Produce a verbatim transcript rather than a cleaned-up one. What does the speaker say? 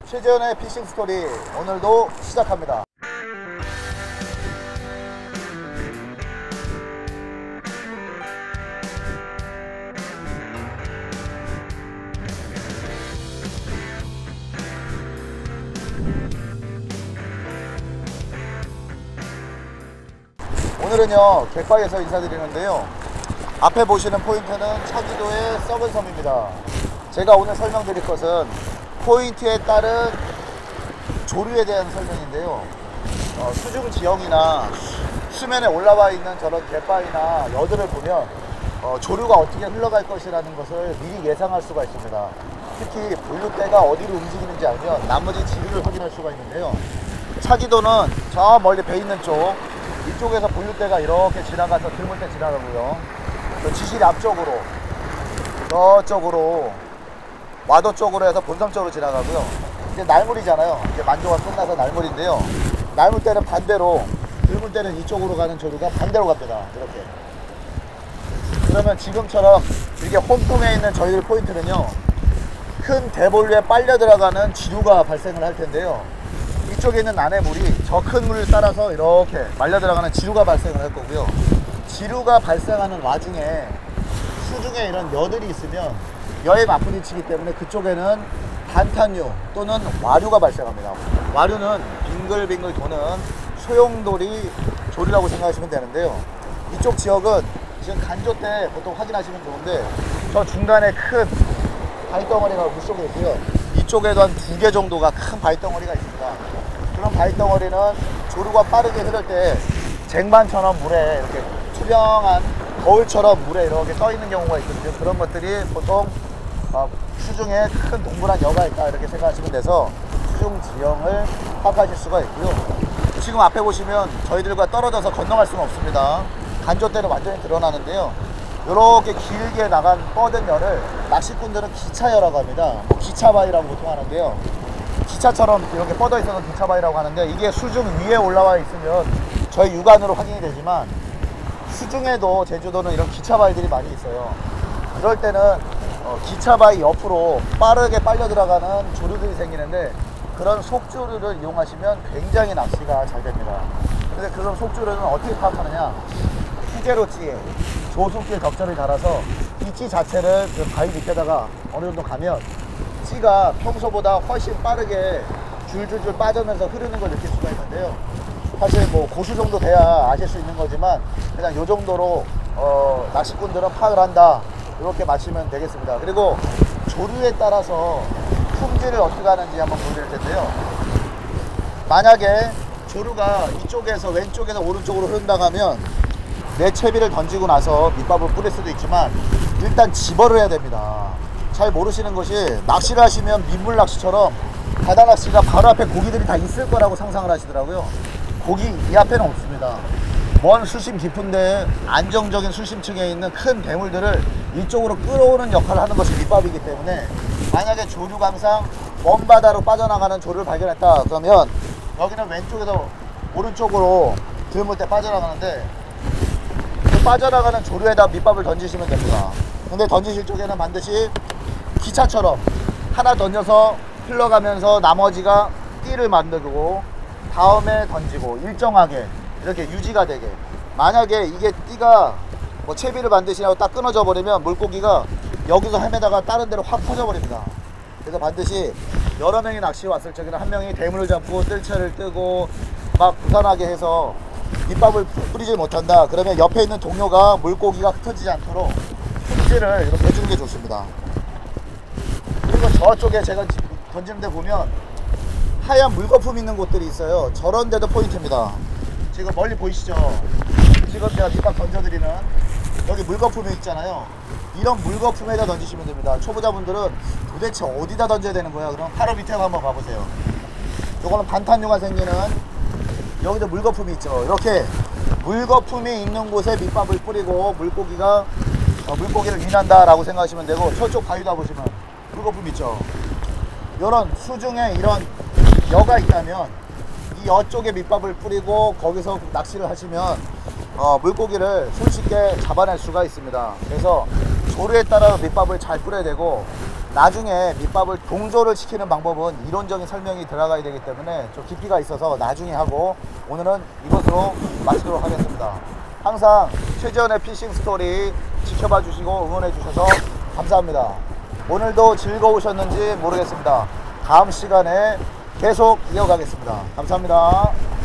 최재현의 피싱 스토리 오늘도 시작합니다. 오늘은요 갯바위에서 인사드리는데요, 앞에 보시는 포인트는 차기도의 썩은 섬입니다. 제가 오늘 설명드릴 것은 포인트에 따른 조류에 대한 설명인데요, 어, 수중 지형이나 수면에 올라와 있는 저런 갯바위나 여들을 보면 어, 조류가 어떻게 흘러갈 것이라는 것을 미리 예상할 수가 있습니다. 특히 분류대가 어디로 움직이는지 알면 나머지 지류를 확인할 수가 있는데요, 차기도는 저 멀리 배 있는 쪽, 이쪽에서 분류대가 이렇게 지나가서 들물대 지나가고요, 또 지실 앞쪽으로 저쪽으로 와도 쪽으로 해서 본섬 쪽으로 지나가고요. 이제 날물이잖아요. 이제 만조가 끝나서 날물인데요, 날물대는 반대로, 들물대는 이쪽으로 가는 조류가 반대로 갑니다. 이렇게. 그러면 지금처럼 이렇게 홈통에 있는 저희들 포인트는요, 큰 대본류에 빨려 들어가는 지류가 발생을 할 텐데요, 이쪽에 있는 안해물이 저 큰 물을 따라서 이렇게 말려 들어가는 지류가 발생을 할 거고요, 지류가 발생하는 와중에 수중에 이런 여들이 있으면 여에 맞부딪히기 때문에 그쪽에는 반탄류 또는 와류가 발생합니다. 와류는 빙글빙글 도는 소용돌이 조류라고 생각하시면 되는데요, 이쪽 지역은 지금 간조 때 보통 확인하시면 좋은데 저 중간에 큰 바위덩어리가 물속에 있고요, 이쪽에도 한 두 개 정도가 큰 바위덩어리가 있습니다. 그런 바위덩어리는 조류가 빠르게 흐를 때 쟁반처럼 물에 이렇게 투명한 거울처럼 물에 이렇게 떠 있는 경우가 있거든요. 그런 것들이 보통 어, 수중에 큰 동그란 여가 있다 이렇게 생각하시면 돼서 수중 지형을 파악하실 수가 있고요. 지금 앞에 보시면 저희들과 떨어져서 건너갈 수는 없습니다. 간조 때는 완전히 드러나는데요, 이렇게 길게 나간 뻗은 열을 낚시꾼들은 기차여라고 합니다. 뭐 기차바위라고 보통 하는데요, 기차처럼 이렇게 뻗어 있어서 기차바위라고 하는데, 이게 수중 위에 올라와 있으면 저희 육안으로 확인이 되지만 수중에도 제주도는 이런 기차바위들이 많이 있어요. 그럴 때는 어, 기차바위 옆으로 빠르게 빨려 들어가는 조류들이 생기는데, 그런 속조류를 이용하시면 굉장히 낚시가 잘 됩니다. 근데 그런 속조류는 어떻게 파악하느냐, 희재로 찌에 조수길 덕전을 달아서 이 찌 자체를 그 바위 밑에다가 어느 정도 가면 찌가 평소보다 훨씬 빠르게 줄줄줄 빠지면서 흐르는 걸 느낄 수가 있는데요, 사실 뭐 고수 정도 돼야 아실 수 있는 거지만 그냥 요 정도로 어, 낚시꾼들은 파악을 한다, 이렇게 맞추면 되겠습니다. 그리고 조류에 따라서 품질을 어떻게 하는지 한번 보여드릴 텐데요, 만약에 조류가 이쪽에서 왼쪽에서 오른쪽으로 흐른다고 하면 내 채비를 던지고 나서 밑밥을 뿌릴 수도 있지만 일단 집어를 해야 됩니다. 잘 모르시는 것이, 낚시를 하시면 민물 낚시처럼 바다 낚시가 바로 앞에 고기들이 다 있을 거라고 상상을 하시더라고요. 고기 이 앞에는 없습니다. 먼 수심 깊은데 안정적인 수심층에 있는 큰 대물들을 이쪽으로 끌어오는 역할을 하는 것이 밑밥이기 때문에, 만약에 조류가 항상 먼 바다로 빠져나가는 조류를 발견했다 그러면 여기는 왼쪽에서 오른쪽으로 들물대 빠져나가는데, 그 빠져나가는 조류에다 밑밥을 던지시면 됩니다. 근데 던지실 쪽에는 반드시 기차처럼 하나 던져서 흘러가면서 나머지가 띠를 만들고 다음에 던지고 일정하게 이렇게 유지가 되게, 만약에 이게 띠가 뭐 채비를 만드시냐고 딱 끊어져 버리면 물고기가 여기서 헤매다가 다른 데로 확 퍼져 버립니다. 그래서 반드시 여러 명이 낚시 왔을 적에는 한 명이 대물을 잡고 뜰채를 뜨고 막 부산하게 해서 밑밥을 뿌리지 못한다 그러면 옆에 있는 동료가 물고기가 흩어지지 않도록 품질을 이렇게 해주는 게 좋습니다. 그리고 저쪽에 제가 던지는 데 보면 하얀 물거품 있는 곳들이 있어요. 저런 데도 포인트입니다. 지금 멀리 보이시죠? 지금 제가 밑밥 던져드리는 여기 물거품이 있잖아요. 이런 물거품에다 던지시면 됩니다. 초보자분들은 도대체 어디다 던져야 되는 거야? 그럼 바로 밑에 한번 봐보세요. 요거는 반탄류가 생기는, 여기도 물거품이 있죠. 이렇게 물거품이 있는 곳에 밑밥을 뿌리고 물고기가 어, 물고기를 유인한다 라고 생각하시면 되고, 저쪽 바위다 보시면 물거품 있죠. 이런 수중에 이런 여가 있다면 이 여 쪽에 밑밥을 뿌리고 거기서 낚시를 하시면 어, 물고기를 손쉽게 잡아낼 수가 있습니다. 그래서 조류에 따라 밑밥을 잘 뿌려야 되고, 나중에 밑밥을 동조를 시키는 방법은 이론적인 설명이 들어가야 되기 때문에 좀 깊이가 있어서 나중에 하고, 오늘은 이것으로 마치도록 하겠습니다. 항상 최지원의 피싱 스토리 지켜봐 주시고 응원해 주셔서 감사합니다. 오늘도 즐거우셨는지 모르겠습니다. 다음 시간에 계속 이어가겠습니다. 감사합니다.